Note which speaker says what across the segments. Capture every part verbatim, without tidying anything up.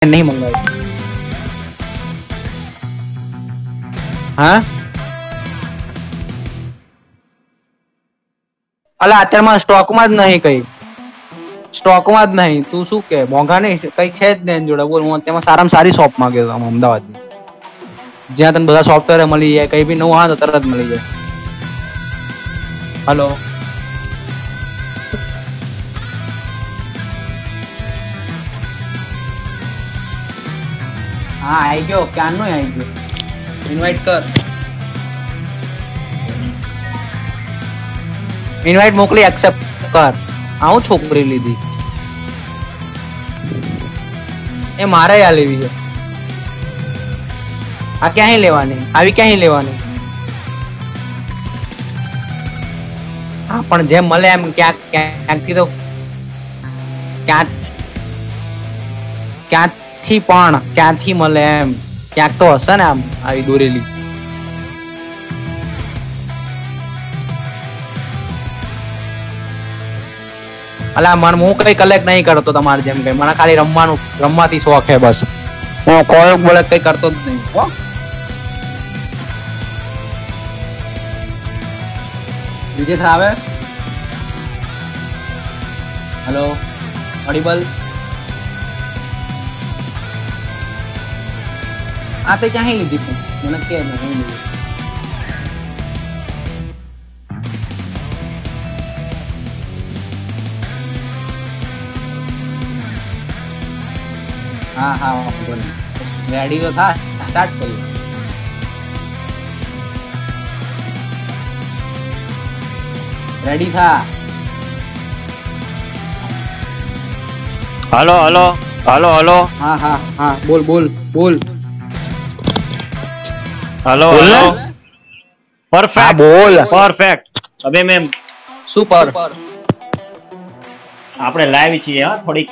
Speaker 1: नहीं मंगाई। हाँ અલા અત્યારમાં સ્ટોકમાં જ નહીં કઈ સ્ટોકમાં જ નહીં તું શું કે મોંઘા નહીં કઈ છે જ નહીં જોડે બોલ હું તેમાં સારામાં સારી શોપમાં ગયો હતો અમદાવાદની જ્યાં તને બધા સોફ્ટવેર મળી જાય કઈ બી નવું હા તો તરત મળી જાય. હલો હા આવી ગયો ક્યારનો આવી ગયો ઇન્વાઇટ કર ઇન્વાઇટ મોકલી એક્સેપ્ટ કર આવું છોકરી લીધી એ મારે આ લેવી છે આ ક્યાંય લેવાની આવી ક્યાંય લેવાની હા પણ જેમ મળે એમ ક્યાંક ક્યાંકથી તો ક્યાં ક્યાંથી પણ ક્યાંથી મળે એમ ક્યાંક તો હશે ને આમ આવી દોરેલી અલા મન હું કઈ કલેક્ટ નહીં કરતો તમારે જેમ કઈ મને ખાલી રમવાનું રમવાથી શોખ હે બસ હું કોલ બોલે કઈ કરતો જ નહીં હો વિજય આવે હેલો ઓડિબલ આ તે ક્યાં લીધી તું મને કે નહીં લીધી हाँ हाँ बोल रेडी तो था स्टार्ट करिए रेडी था
Speaker 2: हेलो हेलो हेलो हेलो
Speaker 1: हाँ हाँ हाँ बोल बोल बोल
Speaker 2: हेलो हेलो परफेक्ट
Speaker 1: बोल
Speaker 2: परफेक्ट अबे मैं
Speaker 1: सुपर
Speaker 2: આપણે લાઈવ છીએ હા થોડી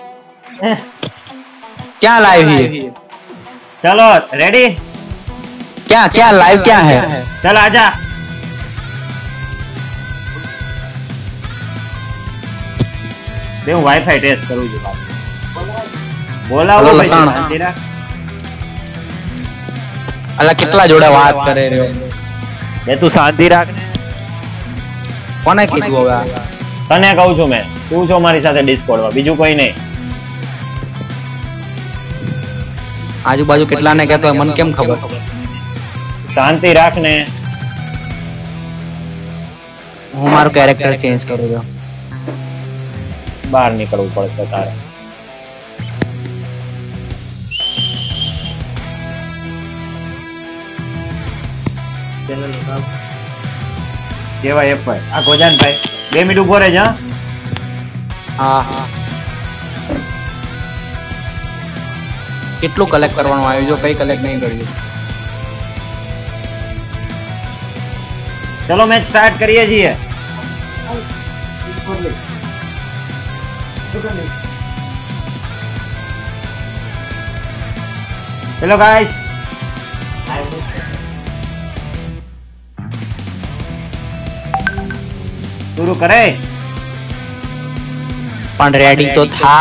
Speaker 1: क्या लाइव है
Speaker 2: चलो रेडी
Speaker 1: क्या क्या लाइव क्या है
Speaker 2: चल आजा दे હું વાઈફાઈ ટેસ્ટ કરું છું બોલાવો ભાઈ
Speaker 1: અલા કેટલા જોડે વાત કરે રહ્યો
Speaker 2: બે તું શાંતિ રાખ ને
Speaker 1: કોને કીધું હવે
Speaker 2: તને કહું છું મેં તું છો મારી સાથે ડિસ્કોર્ડમાં બીજું કોઈ નહીં
Speaker 1: આજુબાજુ કેટલા ને કહેતો મને કેમ ખબર
Speaker 2: શાંતિ રાખ ને
Speaker 1: હું મારું કેરેક્ટર ચેન્જ કરું છું
Speaker 2: બહાર નીકળવું પડશે તારે કેવા એફઆઈ આ ગોજાનભાઈ બે મિનિટ ઉભો રહેજો
Speaker 1: હા હા કેટલું કલેક્ટ કરવાનું આવ્યું જો કઈ કલેક્ટ નહીં કર્યું
Speaker 2: ચલો મેચ સ્ટાર્ટ કરીએ છીએ હેલો ગાઈસ शुरू करे
Speaker 1: पण रेडी तो था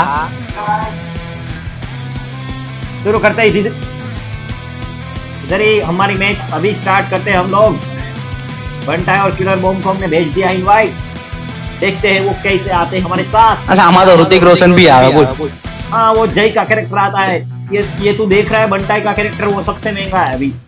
Speaker 2: शुरू करते ही इधर ही हमारी मैच अभी स्टार्ट करते हैं हम लोग बंटाई और किलर बॉम्ब को हमने भेज दिया इनवाइट देखते हैं वो कैसे आते हैं हमारे साथ
Speaker 1: अच्छा हमारा ऋतिक रोशन भी आया बोल
Speaker 2: हाँ वो जय का कैरेक्टर आता है ये ये तू देख रहा है बंटाई का कैरेक्टर वो सबसे महंगा है अभी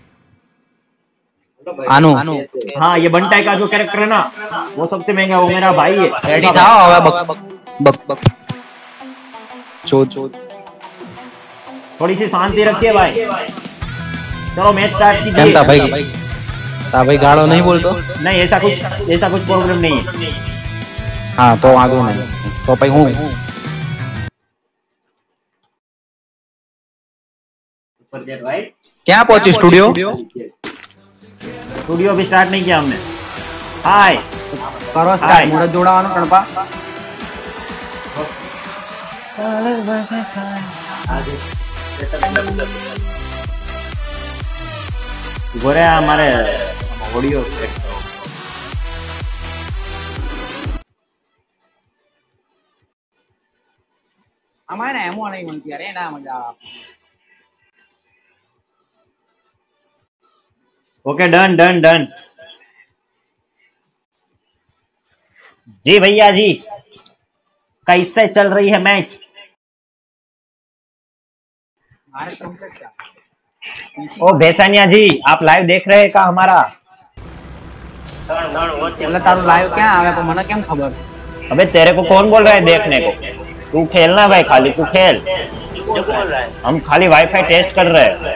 Speaker 1: आनु
Speaker 2: हाँ ये बंटाई का जो कैरेक्टर है ना वो सबसे महंगा वो मेरा भाई है
Speaker 1: रेडी था હવે બક બક બક चोद चोद
Speaker 2: थोड़ी सी शांति रखिए भाई चलो मैच स्टार्ट कीजिए
Speaker 1: કેમ તા ભાઈ તા ભાઈ ગાળો નહીં બોલતો
Speaker 2: नहीं ऐसा कुछ ऐसा कुछ प्रॉब्लम नहीं है
Speaker 1: हाँ तो वांधो नहीं तो भाई हूँ क्या पहुंची स्टूडियो
Speaker 2: स्टूडियो भी स्टार्ट नहीं किया हमने हाय
Speaker 1: करो स्टार्ट मुझे जोड़ावानो कणपा
Speaker 2: गोरे हमारे ऑडियो
Speaker 1: हमारे एमओ नहीं मिलती यार ना मजा
Speaker 2: ओके डन डन डन। जी भैया जी, कैसे चल रही है मैच? ओ भैसानिया जी, आप लाइव देख रहे हैं का हमारा?
Speaker 1: એટલે તારું લાઈવ ક્યાં આવે પણ મને કેમ ખબર?
Speaker 2: अबे तेरे को कौन बोल रहा है देखने को? तू खेलना भाई, खाली तू खेल। हम खाली वाईफाई टेस्ट कर रहे हैं।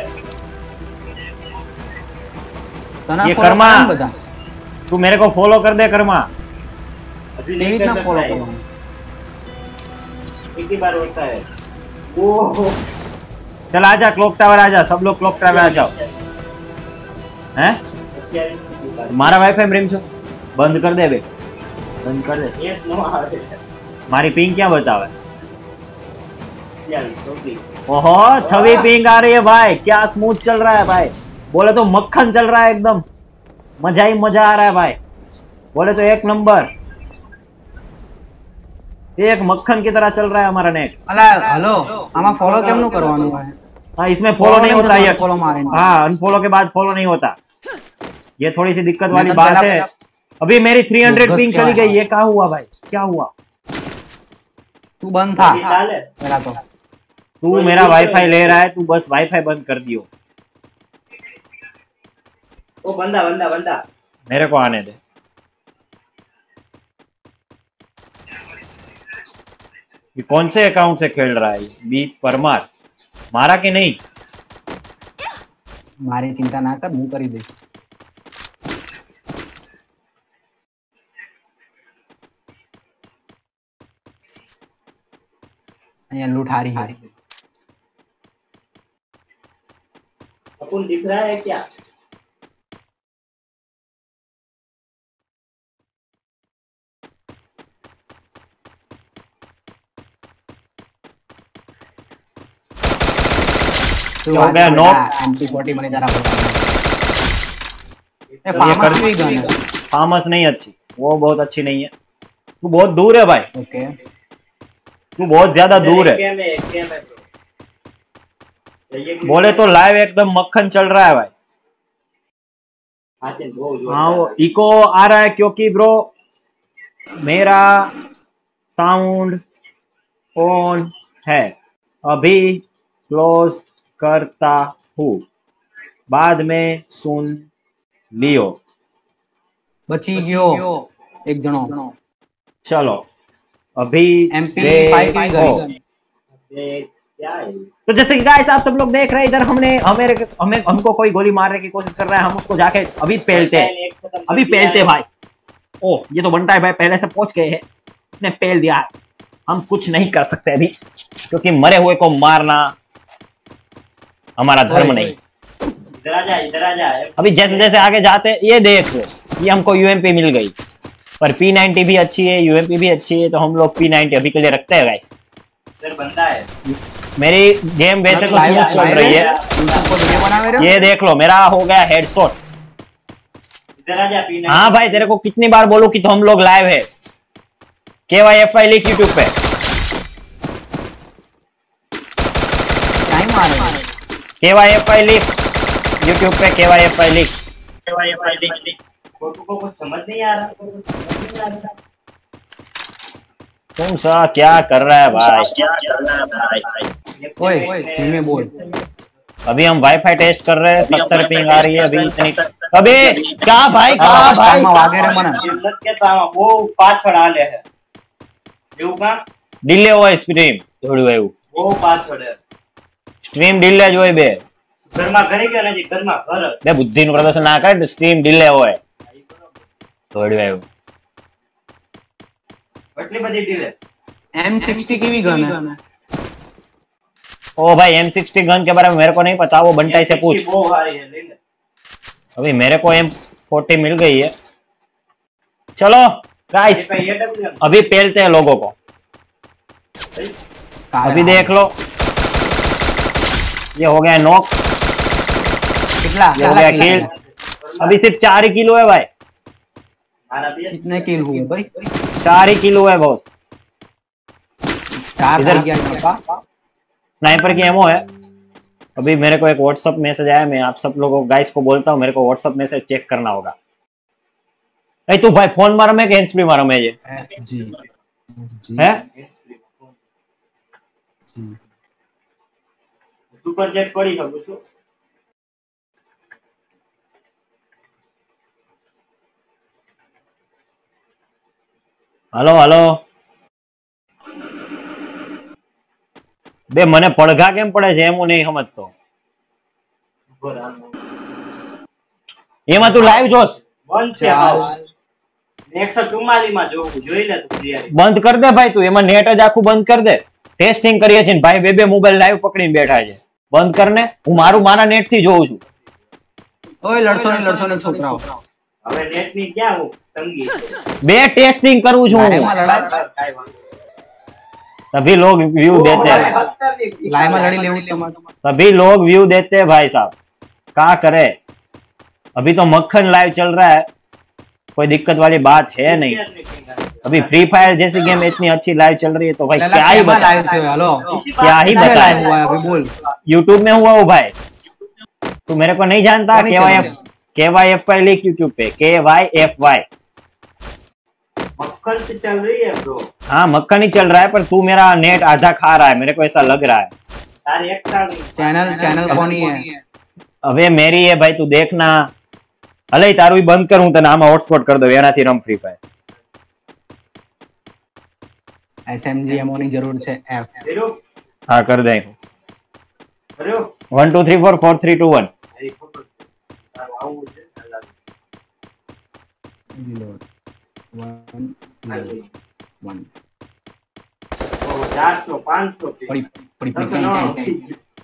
Speaker 1: તને
Speaker 2: ये
Speaker 1: follow
Speaker 2: कर्मा,
Speaker 1: કેમ બધા?
Speaker 2: तू मेरे को फॉलो कर दे कर्मा।
Speaker 1: કેવી રીતના ફોલો કરવાનું?
Speaker 2: एक ही बार होता है। ओह चल आजा क्लॉक टावर आजा, सब लोग क्लॉक टावर आ जाओ। हैं? मारा वाईफाई में छो बंद कर दे बे, बंद कर दे। मारी पिंग क्या बतावे? ओहो छवि पिंग आ रही है भाई, क्या स्मूथ चल रहा है भाई। बोले तो मक्खन चल रहा है एकदम, मजा ही मजा आ रहा है भाई। बोले तो एक नंबर, एक मक्खन की तरह चल रहा है हमारा नेट।
Speaker 1: અલા હલો, આમાં ફોલો કેમનું કરવાનું હોય?
Speaker 2: हाँ इसमें फॉलो नहीं होता ये।
Speaker 1: ફોલો મારીને
Speaker 2: हाँ अनफॉलो के बाद फॉलो नहीं होता, ये थोड़ी सी दिक्कत
Speaker 1: मैं
Speaker 2: वाली
Speaker 1: तो
Speaker 2: बात
Speaker 1: पहला-
Speaker 2: है।
Speaker 1: पहला-
Speaker 2: अभी मेरी तीन सौ
Speaker 1: बोगस
Speaker 2: पिंग
Speaker 1: क्या
Speaker 2: चली
Speaker 1: है?
Speaker 2: गई, ये क्या हुआ भाई, क्या हुआ?
Speaker 1: તું બંધ થા પેલા તો।
Speaker 2: तू मेरा वाईफाई ले रहा है, तू बस वाईफाई बंद कर दियो।
Speaker 3: वो बंदा बंदा बंदा
Speaker 2: मेरे को आने दे। ये कौन से अकाउंट से खेल रहा है? बी परमार मारा कि नहीं?
Speaker 1: મારી ચિંતા ના કર, હું કરી દઈશ। અહીંયા લૂંટ હારી है।
Speaker 3: अपन दिख रहा है क्या?
Speaker 1: શું
Speaker 2: हो
Speaker 1: વાત
Speaker 2: गया,
Speaker 1: છે
Speaker 2: knock?
Speaker 1: બેટા? એમ પી ફોર્ટી મળી તારા પર। એ
Speaker 2: ये
Speaker 1: ફાર્મસ
Speaker 2: कर-
Speaker 1: કેવી ગન है?
Speaker 2: फार्मस नहीं अच्छी, वो बहुत अच्छी नहीं है। तू बहुत दूर है भाई,
Speaker 1: ओके
Speaker 2: तू बहुत ज्यादा दूर है।
Speaker 3: कैम है कैम है ब्रो। चाहिए कि-
Speaker 2: बोले तो लाइव एकदम मक्खन चल रहा है भाई।
Speaker 3: आते हैं, वो जो
Speaker 2: हाँ वो इको आ रहा है क्योंकि ब्रो मेरा साउंड ऑन है। अभी क्लोज करता हूँ, बाद में सुन लियो।
Speaker 1: બચી ગયો એક જણો।
Speaker 2: चलो अभी
Speaker 1: एम पी फाइव की
Speaker 2: देखो।
Speaker 1: गन।
Speaker 3: ये क्या है?
Speaker 2: तो जैसे कि गाइस आप सब लोग देख रहे हैं, इधर हमने हमें हमें हमको कोई गोली मारने की कोशिश कर रहा है, हम उसको जाके अभी पेलते हैं,
Speaker 3: एक खत्म कर
Speaker 2: अभी
Speaker 3: दिया
Speaker 2: पेलते
Speaker 3: है।
Speaker 2: भाई। ओ ये तो बनता है भाई, पहले से पहुंच गए हैं, उसने पेल दिया है। हम कुछ नहीं कर सकते अभी, क्योंकि मरे हुए को मारना हमारा धर्म
Speaker 1: ओए,
Speaker 2: नहीं।
Speaker 3: इधर आ जा इधर आ जा।
Speaker 2: अभी जैसे जैसे आगे जाते, ये देख लो, ये हमको यूएमपी मिल गई, पर पी नाइंटी भी अच्छी है, यूएमपी भी अच्छी है, तो हम लोग पी नाइंटी अभी के लिए रखते हैं गाइस।
Speaker 3: इधर बंदा है।
Speaker 2: मेरी गेम वैसे तो
Speaker 1: लाइव
Speaker 2: स्मूथ चल रही है।
Speaker 1: यूट्यूब पर वीडियो बनावे रहे हो?
Speaker 2: ये देख लो मेरा हो गया हेडशॉट।
Speaker 3: इधर आ जा पीना।
Speaker 2: हाँ भाई तेरे को कितनी बार बोलूं कि तो हम लोग लाइव है। के वाई एफ आई लिख यूट्यूब पे,
Speaker 1: टाइम आ रहा है।
Speaker 2: के वाई एफ आई लिख यूट्यूब पे, के वाई एफ आई लिख।
Speaker 3: फोटो को कुछ समझ नहीं आ रहा, को कुछ समझ नहीं आ रहा।
Speaker 2: तुम सा क्या कर रहा है भाई?
Speaker 1: ओए धीमे बोल।
Speaker 2: अभी हम वाईफाई टेस्ट कर रहे हैं, सत्तर पिंग आ रही है अभी इतनी। अबे क्या भाई, क्या भाई?
Speaker 1: કાનમાં વાગે રે મને।
Speaker 3: ये मत कहता हूँ, वो पाछड़ आले है। એવું કા?
Speaker 2: ડીલે હોય સ્ટ્રીમ થોડું એવું,
Speaker 3: वो पाछड़ है।
Speaker 2: સ્ટ્રીમ ડીલે જ હોય બે
Speaker 3: ઘરમાં ઘરે ગયો નથી, ઘરમાં ઘર જ.
Speaker 2: બે બુદ્ધિ નું પ્રદર્શન ના કરે, સ્ટ્રીમ ડીલે હોય થોડું એવું।
Speaker 3: એટલી બધી delay.
Speaker 1: M sixty KV gun है?
Speaker 2: ओ भाई एम सिक्सटी गन के बारे में मेरे को नहीं पता, वो बंटाई से पूछ।
Speaker 3: वो हारी है, ले ले।
Speaker 2: अभी मेरे को एम फोर्टी मिल गई है। चलो गाइस
Speaker 3: ये पे ये डब्ल्यू एम।
Speaker 2: अभी पेलते हैं लोगों को। अभी देख लो, ये हो गया नॉक,
Speaker 1: कितना
Speaker 2: ये हो गया किल। अभी सिर्फ चार ही किलो है भाई,
Speaker 3: मारा भी है।
Speaker 1: कितने किल हुए भाई?
Speaker 2: चार ही किलो है बॉस।
Speaker 1: चार
Speaker 2: इधर-
Speaker 1: हो गया इनका।
Speaker 2: स्नाइपर की एमो है, अभी मेरे को एक व्हाट्सअप मैसेज आया, मैं आप सब लोगों गाइस को बोलता हूँ, मेरे को व्हाट्सअप मैसेज चेक करना होगा। ए तू भाई फोन मारो में हैंड्स फ्री मारो में ये
Speaker 1: जी जी
Speaker 2: है
Speaker 3: सुपर चेक કરી શકું છું।
Speaker 2: हेलो हेलो बे मने પડઘા કેમ પડે છે એમ હું નહીં સમજતો। એમાં તું લાઈવ જોશ
Speaker 3: બંધ છે હાવ એકસો ચુમ્માલીસ માં જોવું જોઈ લે તું તૈયારી
Speaker 2: બંધ કર દે ભાઈ, તું એમાં નેટ જ આખું બંધ કર દે। ટેસ્ટિંગ કરીએ છીએ ભાઈ, બે બે મોબાઈલ લાઈવ પકડીને બેઠા છે। બંધ કરને, હું મારું મારા નેટ થી જોઉં છું।
Speaker 1: ઓય લડશો નહીં લડશો નહીં છોકરાઓ,
Speaker 3: હવે નેટ ની ક્યાં હું તંગી છે
Speaker 2: बे टेस्टिंग करूं छू,
Speaker 1: લાઈવમાં લડાય
Speaker 3: કાઈ વાંધો
Speaker 2: तभी लोग व्यू देते हैं,
Speaker 1: લાઈવમાં લડી લેવું તમારે।
Speaker 2: तभी लोग व्यू देते हैं भाई साहब, क्या करे। अभी तो मक्खन लाइव चल रहा है, कोई दिक्कत वाली बात है नहीं। अभी फ्री फायर जैसी गेम इतनी अच्छी लाइव चल रही है तो भाई क्या ही
Speaker 1: લાઈવ
Speaker 2: बताएं,
Speaker 1: છે। हेलो
Speaker 2: क्या ही
Speaker 1: लाइव
Speaker 2: बताएं।
Speaker 1: हुआ है अभी, बोल
Speaker 2: यूट्यूब में हुआ हो भाई, तू मेरे को नहीं जानता।
Speaker 1: नहीं
Speaker 2: के वाई एफ
Speaker 1: जानते।
Speaker 2: के वाई एफ वाई लिख यूट्यूब पे, के वाई एफ वाई।
Speaker 3: मक्खन से चल रही है ब्रो।
Speaker 2: हाँ मक्खन ही चल रहा है, पर तू मेरा नेट आधा खा रहा है, मेरे को ऐसा लग रहा है।
Speaker 3: तारी एक साल
Speaker 1: चैनल चैनल कौन ही है?
Speaker 2: अबे मेरी है भाई, तू देखना। अले तारू ही बंद करूं तने आमा हॉटस्पॉट कर दो, एनाथी रम फ्री फायर।
Speaker 1: एसएमजी एमओ ની જરૂર છે એફ।
Speaker 3: हेलो
Speaker 2: हाँ कर दे।
Speaker 3: Hello
Speaker 2: one two three four four three two one.
Speaker 3: मेरी फोटो तारो आવું છે અલગ
Speaker 1: रीलोड वन वन
Speaker 3: ओ चार सौ पाँच सौ
Speaker 1: पड़ी पड़ी पड़ी कहीं कहीं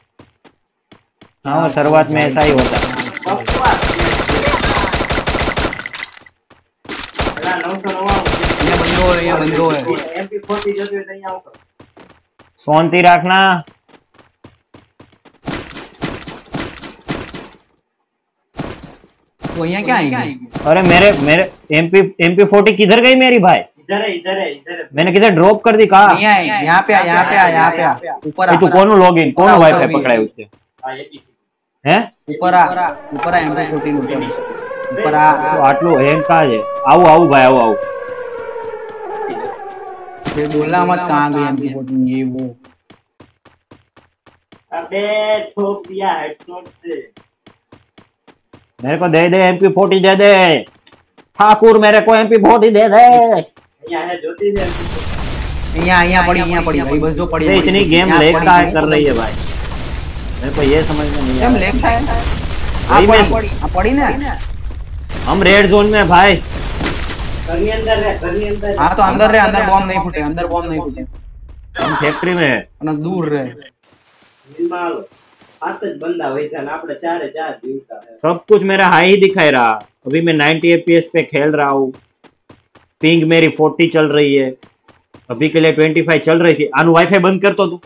Speaker 2: हाँ शुरुआत में ऐसा ही होता है।
Speaker 3: नौ सौ नवाणु
Speaker 1: ये बंदो है ये बंदो है
Speaker 3: एमपी फोर्टी जो नहीं આવતો
Speaker 2: शांति रखना।
Speaker 1: तो यहाँ क्या आएगी?
Speaker 2: अरे मेरे मेरे एमपी एमपी फोर्टी किधर गई मेरी भाई?
Speaker 3: इधर है इधर है इधर है
Speaker 2: मैंने किधर ड्रॉप कर दी कहा?
Speaker 1: यहाँ है, यहाँ पे आ, यहाँ पे आ, यहाँ पे आ, ऊपर आ,
Speaker 2: तू कौन लॉगिन कौन
Speaker 1: ऊपर
Speaker 2: वाईफाई
Speaker 1: भी
Speaker 2: पकड़ा है
Speaker 3: हाँ,
Speaker 2: उससे
Speaker 3: ये भी।
Speaker 2: हैं?
Speaker 1: ऊपर आ ऊपर आ एमपी फोर्टीन ऊपर ऊपर आ
Speaker 2: तो आटलू हैंग का है। आओ आओ भाई आओ आओ।
Speaker 1: फिर बोलना मत कहाँ गई एमपी फोर्टीन ये वो।
Speaker 3: अबे ठोक दिया हेडशॉट से।
Speaker 2: मेरे को दे दे एमपी फोर्टी दे दे ठाकुर, मेरे को एमपी फोर्टी दे दे।
Speaker 3: यहाँ है ज्योति है
Speaker 1: यहाँ यहाँ पड़ी यहाँ पड़ी भाई बस जो पड़ी
Speaker 2: ये इतनी गेम
Speaker 1: यहाँ
Speaker 2: लेग
Speaker 1: पड़ी,
Speaker 2: का
Speaker 1: नहीं
Speaker 2: कर
Speaker 1: तो
Speaker 2: रही है भाई, मेरे को ये समझ में नहीं आ
Speaker 1: गेम
Speaker 2: रहा।
Speaker 1: लेग का है।
Speaker 2: वही
Speaker 1: आ
Speaker 2: मैं-
Speaker 1: पड़ी आ पड़ी ना।
Speaker 2: हम रेड जोन में भाई।
Speaker 3: घर के अंदर है घर के अंदर
Speaker 1: हाँ तो अंदर रहे, अंदर बॉम्ब नहीं फूटे, अंदर बॉम्ब नहीं फूटे,
Speaker 2: हम फैक्ट्री में है।
Speaker 1: ना दूर रहे।
Speaker 3: मिलમાં આલો હાથ જ બંધા હોય છે અને આપણે ચારે ચાર જીવતા है
Speaker 2: सब कुछ मेरा हाई ही दिखाई रहा। अभी मैं नाइंटी एफपीएस पे खेल रहा हूँ, पिंग मेरी फोर्टी चल रही है, अभी के लिए ट्वेंटी फाइव चल रही थी। आनु वाईफाई बंद कर तो तू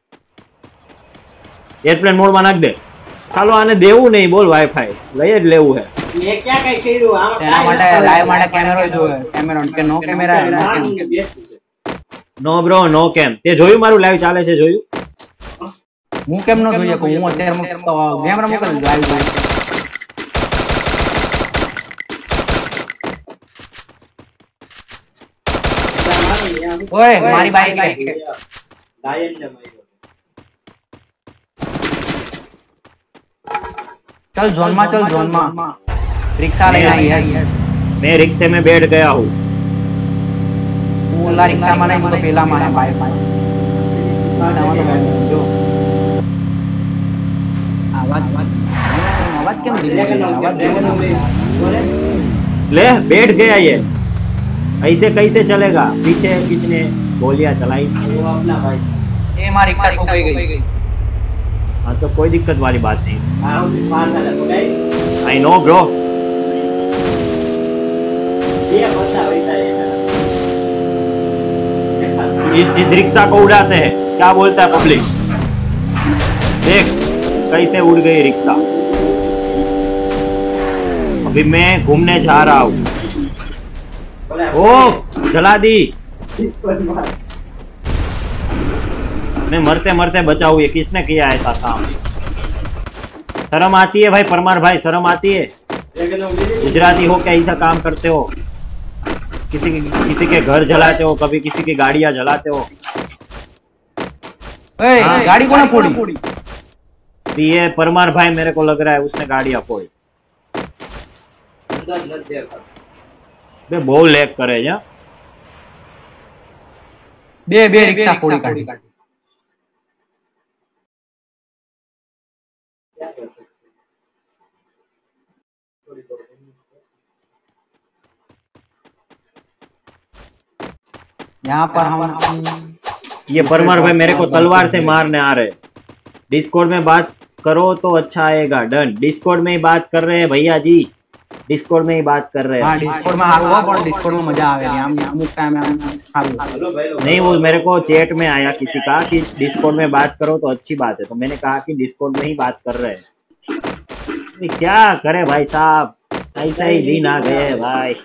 Speaker 2: एयरप्लेन मोड में नाख दे। ચાલો આને દેવું નહીં બોલ, વાઈફાઈ લઈ જ લેવું છે।
Speaker 3: એ ક્યાં કઈ કર્યું આમાં
Speaker 1: તેના માટે લાઈવ માટે કેમેરો જોવે, કેમેરો કે નો કેમેરા નો કેમ
Speaker 2: નો બ્રો નો કેમ। તે જોયું મારું લાઈવ ચાલે છે જોયું?
Speaker 1: હું કેમ ન જોઈ શકું? હું અત્યારે ગેમ રમું કે લાઈવ જોઈ। ઓય મારી બાઈક હે
Speaker 3: લાયન ને માર્યો।
Speaker 1: चल जोन में चल जोन में रिक्शा लेना ही है।
Speaker 2: मैं रिक्शे में बैठ गया हूँ।
Speaker 1: तू ओला रिक्शा में नहीं तो पेला में है भाई भाई रिक्शा में तो जो आवाज आवाज क्यों दिख रही है? आवाज
Speaker 2: ले बैठ गया ये, ऐसे कैसे चलेगा? पीछे किसने गोलियां चलाई?
Speaker 3: वो अपना भाई
Speaker 1: ये मार रिक्शा ठोक गई।
Speaker 2: हाँ तो कोई दिक्कत वाली बात नहीं।
Speaker 3: हाँ उसे मार डाला तो गई
Speaker 2: आई नो ब्रो।
Speaker 3: ये बंदा वैसा है
Speaker 2: इस इस रिक्शा को उड़ाते हैं, क्या बोलता है पब्लिक? देख कैसे उड़ गई रिक्शा। अभी मैं घूमने जा रहा हूँ। ओ जला दी। मैं मरते मरते बचाऊँ, ये किसने किया ऐसा काम? शर्म आती है भाई परमार भाई, शर्म आती है? गुजराती हो क्या ऐसा काम करते हो? किसी की किसी के घर जलाते हो, कभी किसी की गाड़ियां जलाते हो।
Speaker 1: ए, गाड़ी कोने फोड़ी?
Speaker 2: ये परमार भाई मेरे को लग रहा है उसने गाड़ियां फोड़ी। बे बहुत लेग करे जा।
Speaker 1: बे बे रिक्शा फोड़ी काटी। यहाँ पर हम
Speaker 2: ये परमार भाई मेरे को तलवार से मारने आ रहे। डिस्कॉर्ड में बात करो तो अच्छा आएगा। डन, डिस्कॉर्ड में ही बात कर रहे हैं भैया जी, डिस्कॉर्ड में ही बात कर रहे हैं।
Speaker 1: हाँ डिस्कॉर्ड में हाल हुआ, पर डिस्कॉर्ड में मजा आवे हम अमुक टाइम में हाल
Speaker 2: नहीं, वो मेरे को चैट में आया किसी का कि डिस्कॉर्ड में बात करो तो अच्छी बात है, तो मैंने कहा कि डिस्कॉर्ड में ही बात कर रहे हैं। क्या करे भाई साहब, ऐसा ही दिन आ गए भाई।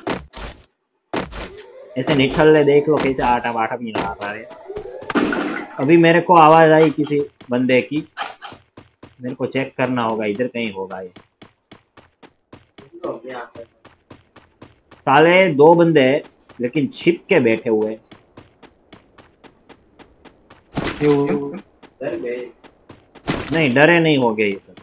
Speaker 2: ऐसे निठल्ले देख लो कैसे आटा बाटा भी ना रहा है। अभी मेरे को आवाज आई किसी बंदे की, मेरे को चेक करना होगा, इधर कहीं होगा ये। साले दो बंदे लेकिन छिप के बैठे हुए। नहीं डरे नहीं हो गए ये सब।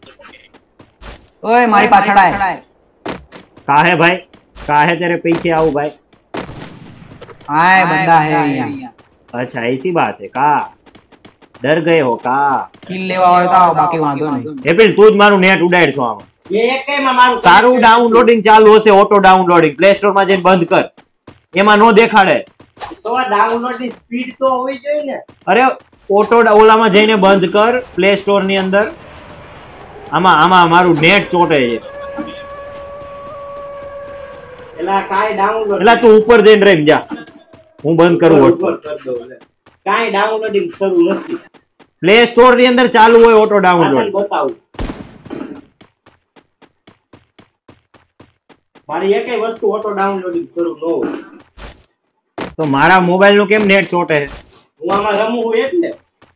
Speaker 1: ओए मारी पाछड़ा है।
Speaker 2: कहा है भाई, कहा है तेरे पीछे आऊ भाई।
Speaker 1: आए बंदा है यहाँ।
Speaker 2: अच्छा ऐसी बात है का, डर गए हो का?
Speaker 1: किल लेवा होता बाकी वांधो नहीं।
Speaker 2: एपिल तू ज माરું નેટ ઉડાડ છો આમાં।
Speaker 3: ये एक के में मारू
Speaker 2: તારું ડાઉનલોડિંગ ચાલુ હશે, ઓટો ડાઉનલોડિંગ પ્લે સ્ટોર માં જઈને બંધ કર, એમાં નો દેખાડે।
Speaker 3: तो डाउनलोड ની સ્પીડ तो होવી જોઈએ ને।
Speaker 2: અરે ઓટો ઓલામાં જઈને બંધ કર પ્લે સ્ટોર ની અંદર। આમાં આમાં મારું નેટ ચોટે છે।
Speaker 3: એલા કાઈ ડાઉનલોડ
Speaker 2: એલા તું ઉપર જઈને રહી જા, હું બંધ કરું ઓટો।
Speaker 3: કાઈ ડાઉનલોડિંગ શરૂ નથી,
Speaker 2: પ્લે સ્ટોર ની અંદર ચાલુ હોય ઓટો ડાઉનલોડ।
Speaker 3: बताऊं મારી એકેય વસ્તુ ઓટો ડાઉનલોડિંગ શરૂ ન હોય
Speaker 2: તો મારા મોબાઈલ નું કેમ નેટ ચોટે?
Speaker 3: હું આમાં રમું હું એટલે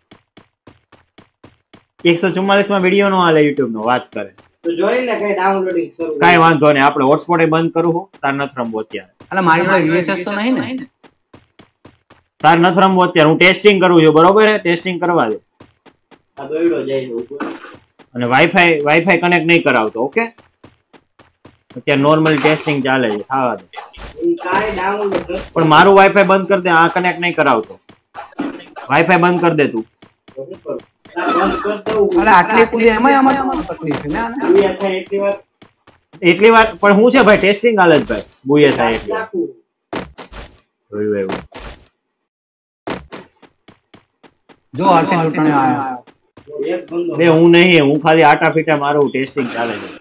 Speaker 2: એક સો ચુમ્માલીસ માં વિડીયો નો હાલે યુટ્યુબ નો, વાત કરે
Speaker 3: તો જોઈ ને કઈ ડાઉનલોડિંગ શરૂ
Speaker 2: કાઈ વાંધો નહીં, આપણે હોટસ્પોટ એ બંધ કરું હું, તાર નથી રમવો અત્યારે।
Speaker 1: અલા મારી જોડે વીએસએસ તો નહીં ને?
Speaker 2: તાર નથી રમવો અત્યારે, હું ટેસ્ટિંગ કરું છું બરોબર है, ટેસ્ટિંગ કરવા દે।
Speaker 3: આ દોડ્યો જાય છે ઉપર
Speaker 2: અને વાઈફાઈ વાઈફાઈ કનેક્ટ નહીં કરાવતો, ઓકે? અત્યારે નોર્મલ ટેસ્ટિંગ ચાલે છે, ખાવા દે।
Speaker 3: ઈ કાઈ ડાઉનલોડ
Speaker 2: પણ મારું વાઈફાઈ બંધ કરી દે, આ કનેક્ટ નહીં કરાવતો, વાઈફાઈ બંધ કરી દે તું।
Speaker 3: બંધ કર દઉં
Speaker 1: અરે આટલી કુદી એમાં આમાં તકલીફ છે ને આને।
Speaker 3: એ થાય એટલી વાર
Speaker 2: એટલી વાર પણ હું છે ભાઈ ટેસ્ટિંગ હાલે જ ભાઈ, બુએ થાય એટલી વાર।
Speaker 3: નાખું
Speaker 2: જોયું એવું
Speaker 1: જો હર્ષિત લૂંટણે આયા।
Speaker 3: તો એક બંદો
Speaker 2: બે હું નહીં, હું ખાલી આટા ફીટા મારું ટેસ્ટિંગ ચાલે છે।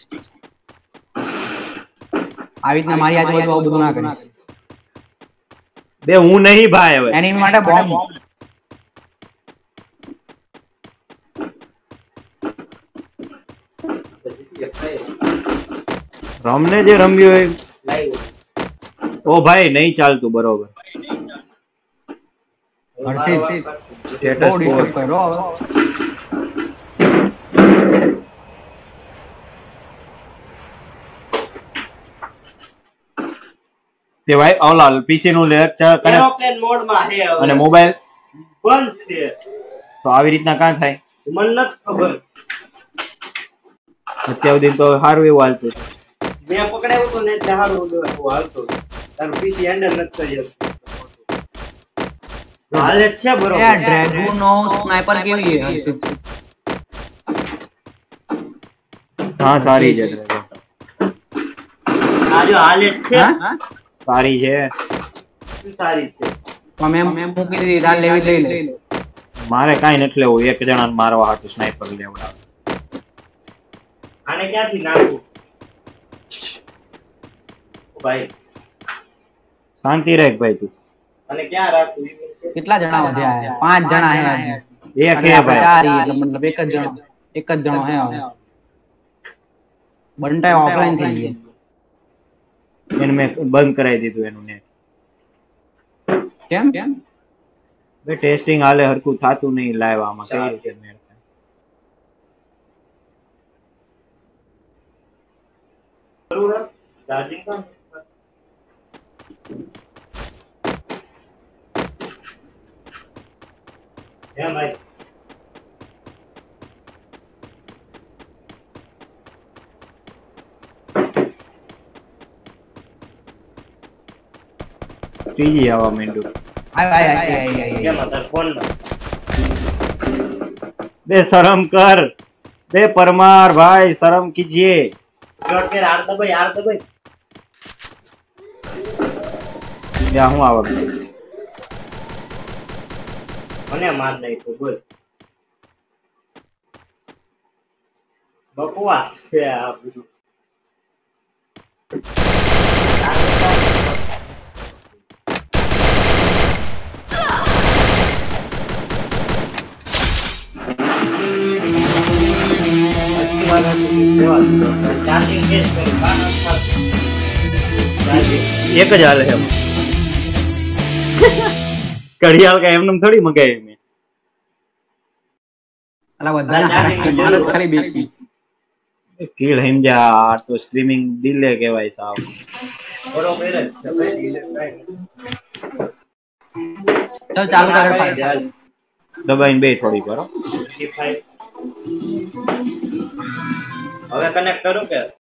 Speaker 1: આવી રીતના મારી આજુબાજુ આવું બધું ના કરીશ।
Speaker 2: બે હું નહીં ભાઈ, હવે
Speaker 1: એનિમી માટે બોમ્બ
Speaker 2: રમને જે રમ્યો એ
Speaker 3: લાઈવ
Speaker 2: ઓ ભાઈ નહીં ચાલતું બરોબર।
Speaker 1: હર્ષિત
Speaker 2: સ્ટેટસ
Speaker 1: બહુ ડિસ્ટર્બ કર્યો હવે।
Speaker 2: તે ભાઈ ઓલા પીસી નું લેક્ચર કરે
Speaker 3: એરોપ્લેન મોડ માં છે હવે
Speaker 2: અને મોબાઈલ
Speaker 3: બંધ છે,
Speaker 2: તો આવી રીતના કાં થાય?
Speaker 3: મને નથી ખબર,
Speaker 2: અત્યાર સુધી તો સારું એવું હાલતું।
Speaker 3: મેં પકડાયું તો ને એટલે સારું હાલતો, તારું પીસી હેન્ડલ નથી કરી શકતું, હાલે જ છે
Speaker 1: એ
Speaker 3: બરોબર।
Speaker 1: ડ્રેગોનો સ્નાઈપર કેવી છે હર્ષિત?
Speaker 2: હા સારી છે,
Speaker 3: આ જો હાલે જ છે,
Speaker 1: હા
Speaker 2: સારી છે,
Speaker 3: સારી છે।
Speaker 1: તો મેં મેં મૂકી દીધી, તાર લેવી જ લઈ લે।
Speaker 2: મારે કાંઈ નથી લેવું, એક જણાને મારવા હાટુ સ્નાઈપર લેવડાવે।
Speaker 3: આને ક્યાંથી નાખું ભાઈ,
Speaker 2: શાંતિ રાખ ભાઈ તું।
Speaker 3: અને ક્યાં રાખું ઈ બોલ કે?
Speaker 1: કેટલા જણા વધ્યા છે? પાંચ જણા હે આજે।
Speaker 2: એક
Speaker 1: અને
Speaker 2: હે
Speaker 1: આપણે
Speaker 2: ભાઈ,
Speaker 1: ચાર ઈ, એટલે મતલબ એક જ જણો એક જ જણો હે હવે। બંટાઈ ઓફલાઈન થઈ ગઈ।
Speaker 2: એને મેં બંધ કરાવી દીધું એનું નેટ।
Speaker 1: કેમ કેમ
Speaker 2: બે ટેસ્ટિંગ હાલે હરખું થાતું નહીં લાઈવ, આમાં કઈ રીતે મેળ થાય?
Speaker 3: करूँ ना चार्जिंग का क्या भाई
Speaker 2: ત્રીજી આવા માંડ્યું
Speaker 1: આય આય આય આય આય
Speaker 3: क्या मतलब फोन ना
Speaker 2: બે શરમ કર બે પરમાર ભાઈ શરમ कीजिए
Speaker 3: लौट के यार दबाई यार दबाई
Speaker 2: क्या हूँ आवा
Speaker 3: મને માર નહીં તો બોલ બકવાસ છે આ બધું ચાર્જિંગ કેસ કરું
Speaker 2: એક જ હાલે એમ કડિયાલ का એમને થોડી મગાવી મેં
Speaker 1: અલા બધાને હાલ ખાલી બેકી
Speaker 2: કિલ સમજા આ તો સ્ટ્રીમિંગ ડિલે કહેવાય સાહેબ
Speaker 3: બરોબર જ છે ભાઈ
Speaker 1: ચાલ ચાલુ કર પાછા
Speaker 2: દબાઈને બે થોડી કરો
Speaker 3: હવે કનેક્ટ કરું કે